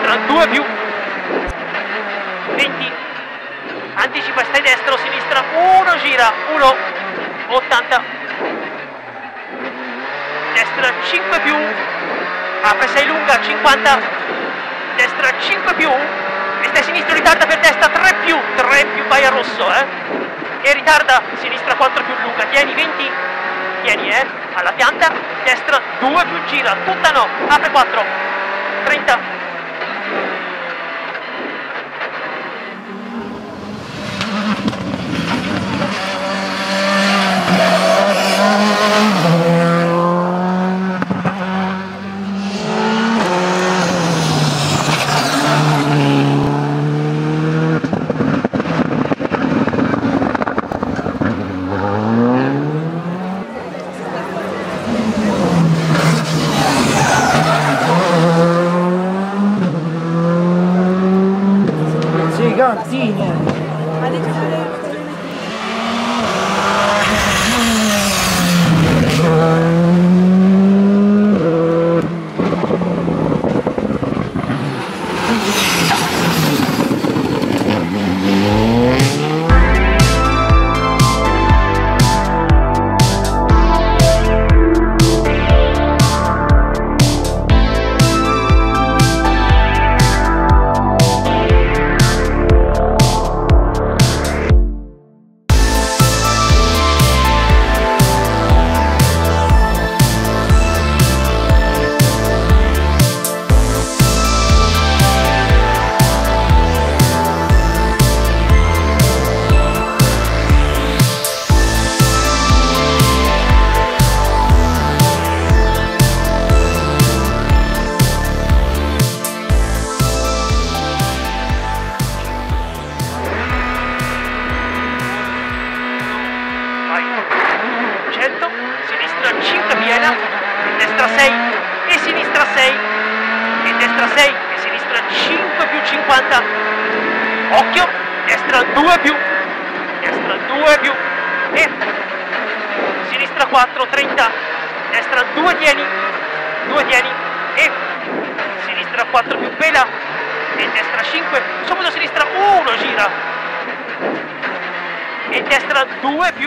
destra 2 più 20, anticipa, stai destro, sinistra 1, gira 1, 80, destra 5 più, apre 6 lunga 50, destra 5 più e stai sinistro, ritarda per destra 3 più, vai a rosso e ritarda, sinistra 4 più lunga, tieni 20, tieni alla pianta, destra 2 più, gira, tutta no, apre 4, 30, sinistra 5 piena, e destra 6 e sinistra 6 e destra 6 e sinistra 5 più 50, occhio, destra 2 più e sinistra 4, 30, destra 2 tieni e sinistra 4 più pela e destra 5, subito sinistra 1, gira e destra 2 più.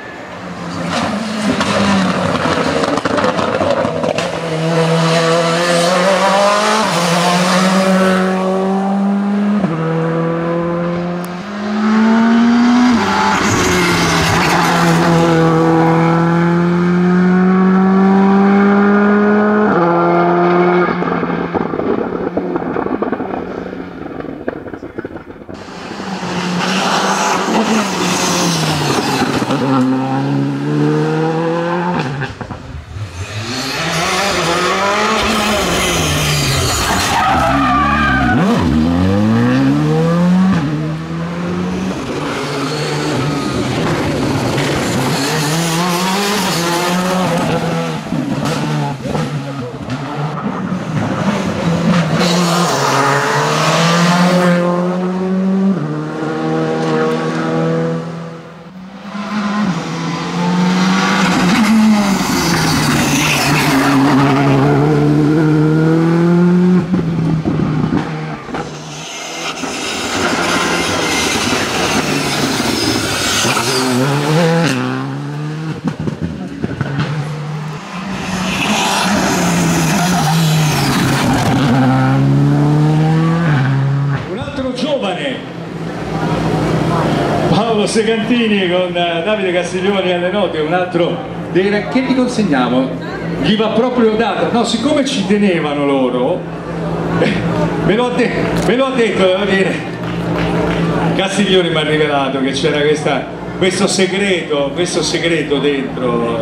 Paolo Segantini con Davide Castiglioni alle note, un altro che ti consegniamo, gli va proprio data, no, siccome ci tenevano loro, me lo ha detto, devo dire, Castiglioni mi ha rivelato che c'era questo segreto dentro,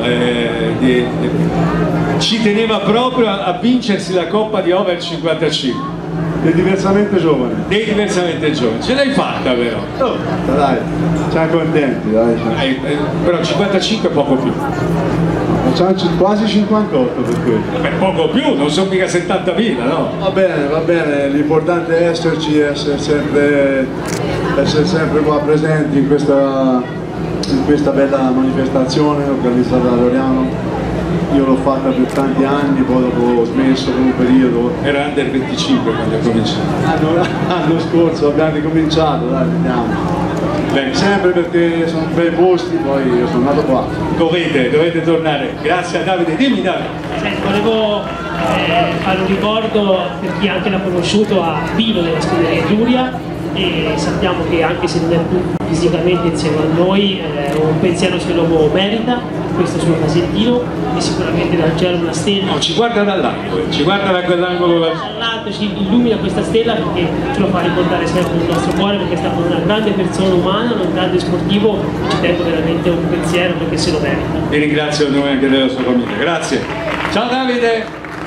ci teneva proprio a vincersi la Coppa di Over 55. Dei diversamente giovani. Ce l'hai fatta però. Oh, dai, siamo contenti, dai. Però 55 è poco più. Facciamo quasi 58 per quello. Per poco più, non sono mica 70.000, no? Va bene, l'importante è esserci, essere sempre qua presenti in questa bella manifestazione organizzata da Loriano. io l'ho fatta per tanti anni, poi dopo ho smesso per un periodo. Era under 25 quando hai cominciato. L'anno scorso abbiamo ricominciato, dai, vediamo. Bene, Sempre perché sono bei posti, poi io sono nato qua. dovete tornare. Grazie a Davide, dimmi Davide. Volevo fare un ricordo per chi anche l'ha conosciuto a vivo nella scuderia Giulia, e sappiamo che anche se non è più fisicamente insieme a noi, un pensiero se lo merita, questo suo casentino, e sicuramente dal cielo una stella. No, ci guarda dall'angolo, ci guarda da quell'angolo là. Dall'alto ci illumina questa stella perché ce lo fa ricordare sempre nel nostro cuore, perché è stato una grande persona umana, un grande sportivo, ci tengo veramente un pensiero perché se lo merita. Vi ringrazio a nome anche della sua famiglia, grazie. Ciao Davide!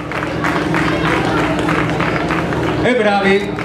E bravi!